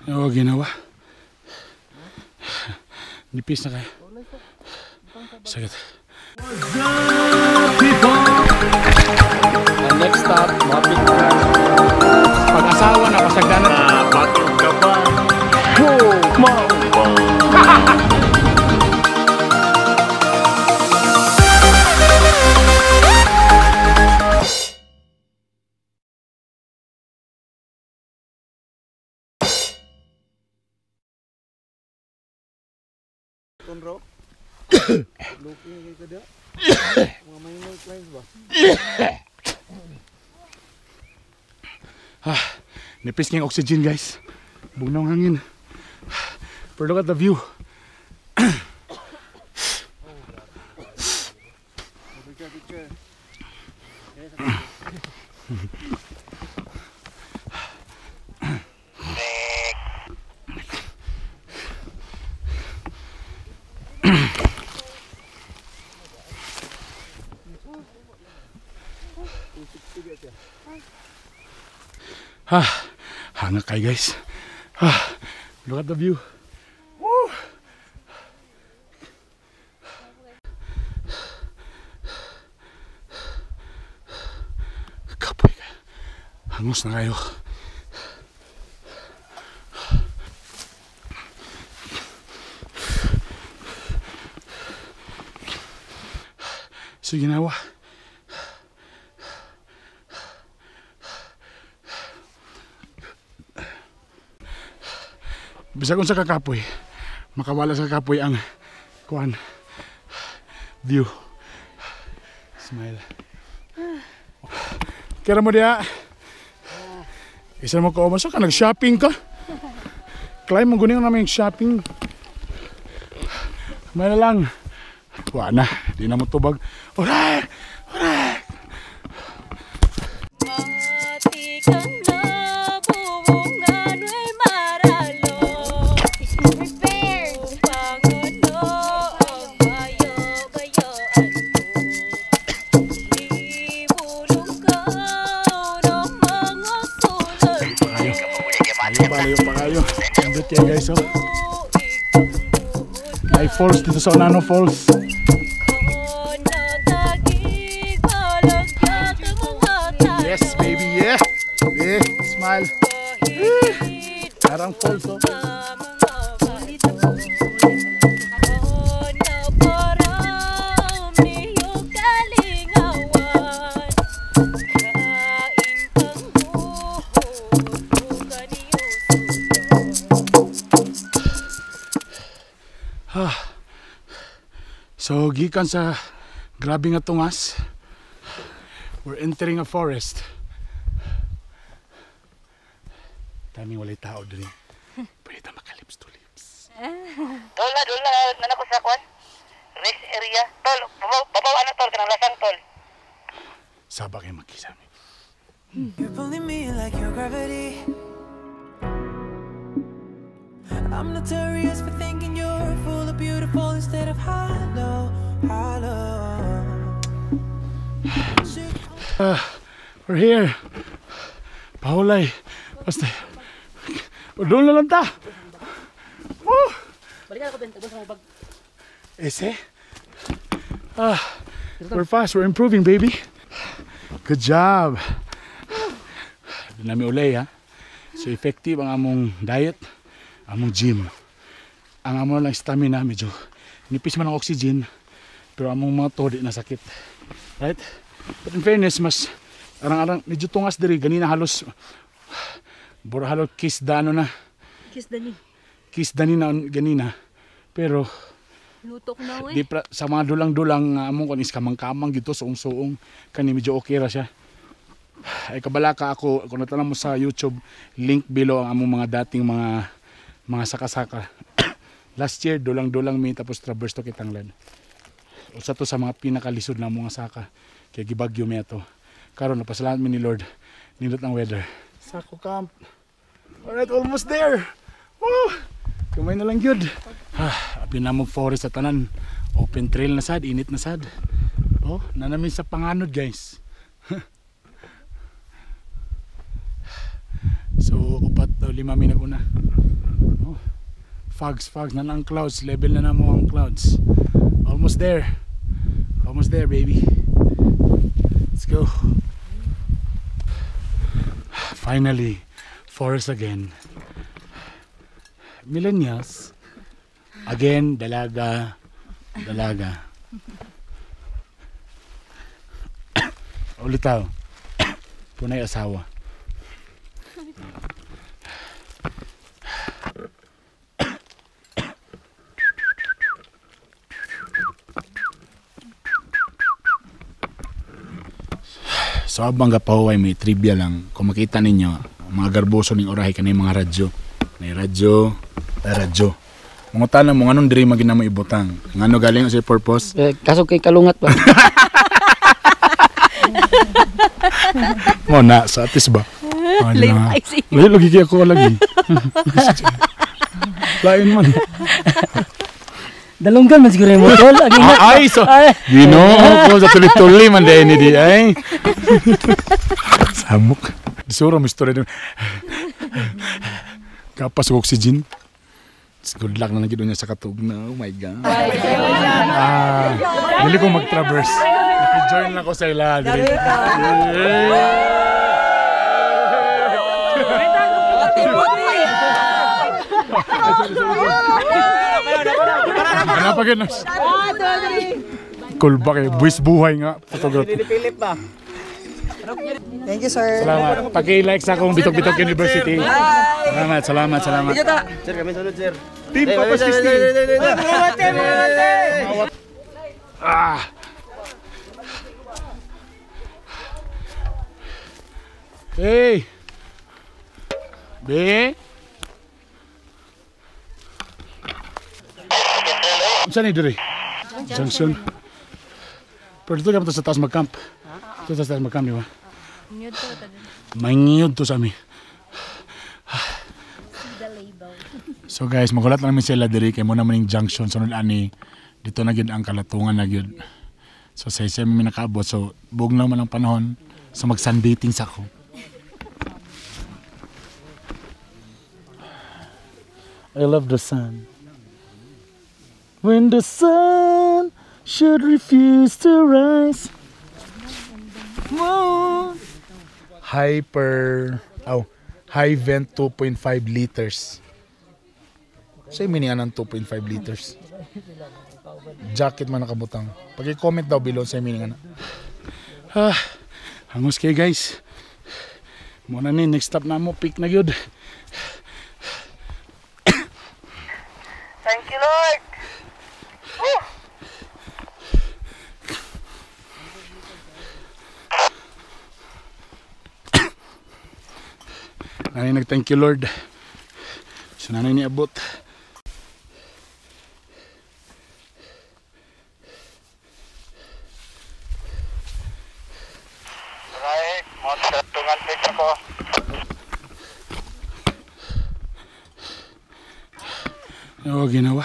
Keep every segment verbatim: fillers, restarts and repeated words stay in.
Oo, ginawa. Nipis na kayo. Sakit. What's up, people? And next stop, mapit na. Pag-asawa na, pasagdanan. Ah, batong ka ba? Oh, mamba! Konro. Looking kay kada. Mga minor clients ba? Ah, nipis ng oxygen guys. Bugnaw ang hangin. Pero look at the view. Picture, picture. Ah, hanga kayo guys. Ah, look at the view. Woo! Kapoy ka. Hangos na kayo. So ginawa. Bisa kung sa kakapoy, makawala sa kakapoy ang kuan view. Smile. Kira mo diya. Isa mo ko masa ka nag-shopping ka. Climb mo guning namin shopping. May na lang. Wa na, di na mo tubag. Alright. Alright. Palayo pa kayo. Andot yan guys, oh. May falls dito sa Onano Falls. Yes baby, yeah. Yeah, smile. Parang falls, oh. So gikan sa grabe nga tungas, we're entering a forest. Daming walay tao din. Pwede makalips to lips. Tol na, tol na, nanak ko sa kwan. Rest area. Tol, babawa na tol, kanang lasang tol. Saba kayo magkisami. You're pulling me like your gravity. I'm notorious for thinking you're full of beautiful instead of hollow, hollow. Uh, we're here. Paulay. Basta. Doon na lang ta. Woo! Balikan ako din, tabon sa mga bag. Ese? Ah, we're fast, we're improving baby. Good job. Doon namin ulay ha. So effective ang among diet, among gym. Ang among lang stamina, medyo nipis man ang oxygen, pero among mga to di nasakit. Right? But in fairness, mas arang-arang medyo tungas diri, ganina halos bura halos kiss dano na. Kiss dani. Kiss dani na ganina. Pero Lutok na di eh. pra, sa mga dulang-dulang uh, among kan is kamang-kamang gito, suong-suong kani medyo okay ra siya. Ay kabalaka ako, kung natanong mo sa YouTube, link below ang among mga dating mga mga saka-saka. Last year dulang-dulang mi tapos traverse to Kitanglan. Usa to sa mga pinakalisod na mga saka kay gibagyo mi ato. Karon napasalamat mi ni Lord nindot ang weather. Sako camp. Alright, almost there. Woo! Kumay na lang gyud. Ah, apin na mo forest sa tanan. Open trail na sad, init na sad. Oh, nanamin sa panganod, guys. So, upat o lima minag una. Oh. Fogs, fogs na ang clouds, level na na mo ang clouds. Almost there. Almost there, baby. Let's go. Finally, forest again. Millennials. Again, dalaga. Dalaga. Ulitaw. Punay asawa. So abang gapahuay may trivia lang. Kung makita ninyo, mga garboso ning orahay kanay mga radyo. May radyo, ay radyo. Mga tanong mo anong diri magina mo ibutang. Ngano galing sa purpose? Eh, kaso kay kalungat pa. Mo na sa atis ba? Ano Lain na? ay si- Lain lagi kaya ko lagi. Lain man. Dalunggan man siguro yung motor. Lagi na. Ah, ay, so, Ginoo ko sa tuloy-tuloy man dahil ni di ay. Samok. Disuro mo istorya doon. Kapas ng oxygen. Good luck na naging doon niya sa katug na. Oh my God. Ah, hindi ko mag-traverse. Naki-join lang ko sa ila. Ano pa ganun? Cool ba kayo? Buwis buhay nga. Photography. Thank you, sir. Salamat. Paki-like sa akong Bitok-Bitok University. Salamat, salamat, salamat. Sir, kami sunod, sir. Team Papas Christie. Ah. Hey. Be. Saan ni diri? Junction. Pero dito kami sa taas mag-camp. Dito sa taas mag-camp, di ba? Ngiyod to, taga- May ngiyod to sa amin. the label. So guys, magulat na namin sila diri kay mo naman yung junction sunod ani dito na gyud ang kalatungan na gyud. So sa isa mi nakaabot so bug naman ang panahon so mag sunbathing sa ako. I love the sun. When the sun should refuse to rise. Moon. Hyper oh, high vent two point five liters. Say meaning anang two point five liters. Jacket man nakabutang. Pag i-comment daw below say meaning ana. Ah, hangos kay guys. Muna ni next stop na mo pick na gyud. Thank you, Lord. Woo! Nanay nag thank you Lord. So nanay ni abot. Right, mo sa tungan pick ako. Oo, ginawa.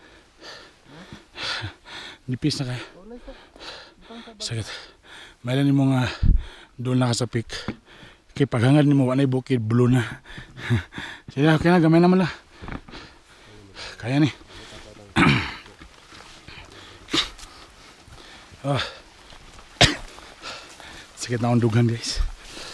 Nipis na kayo. Sakit. Mailan ni mo nga doon na ka sa peak. Kaya paghangad ni mo, wanay bukid, blue na. Sige na, okay na, gamay naman lang. Kaya ni. Oh. Sakit na akong dugan guys.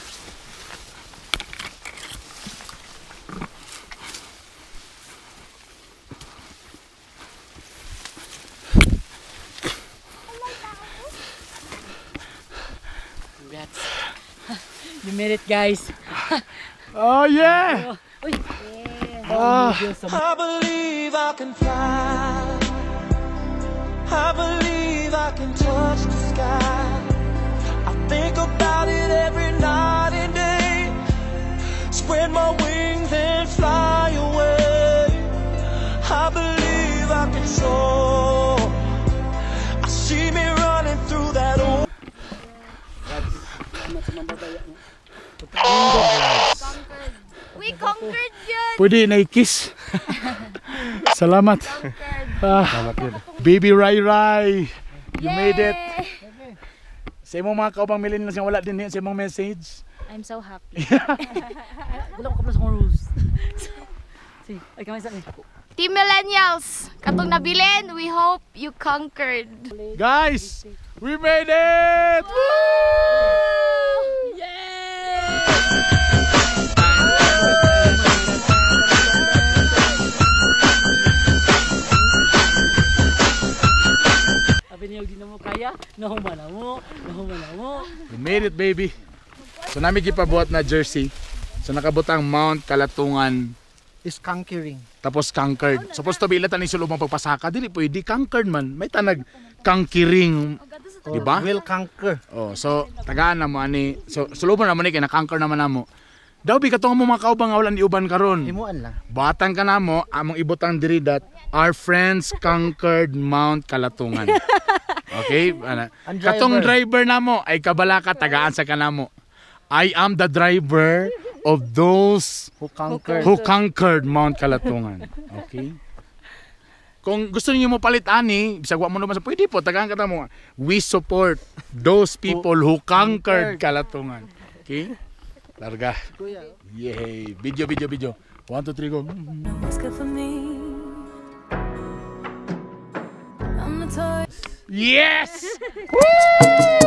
You made it, guys. Oh yeah! Ah. I believe I can fly. I believe I can touch the sky. I think about it every night and day. Spread my wings and fly away. I believe I can soar. I see me running through that old. We conquered yun! Pwede na-kiss. Salamat. Ah, baby Rai Rai. You made it. Sa imong mga kaubang millennials nga wala din sa imong message. I'm so happy. Wala ko kaplas ng rules. Ay, kamay sa ni. Team Millennials, katong nabilin, we hope you conquered. Guys, we made it! Sabi niyo, di na mo kaya. Nahuman na mo. Nahuman na mo. We made it, baby. So namin gipabuhat na jersey. So nakabutang Mount Kalatungan Is conquering. tapos conquered. Supposed to be ilatan ni sulubang pagpasaka, dili pwede conquered man. May tanag conquering, di ba? Will conquer. Oh, so tagaan na mo ani. So sulubon na mo ni kay na-conquer naman namo. Daw bi katong mo mga kaubang nga walang iuban karon. Himuan lang. Batan ka namo among ibutang diri that our friends conquered Mount Kalatungan. Okay? Ana. Ang driver. Katong driver namo ay kabalaka tagaan sa kanamo. I am the driver of those Who conquered. who conquered Mount Kalatungan. Okay? Kung gusto niyo mo palit ani, bisag wa mo naman sa pwede po tagaan ka mo. We support those people who conquered Kalatungan. Okay? Larga. Kuya. Yay! Video, video, video. One, two, three, go. What's good for me? I'm the toy. Yes! Woo!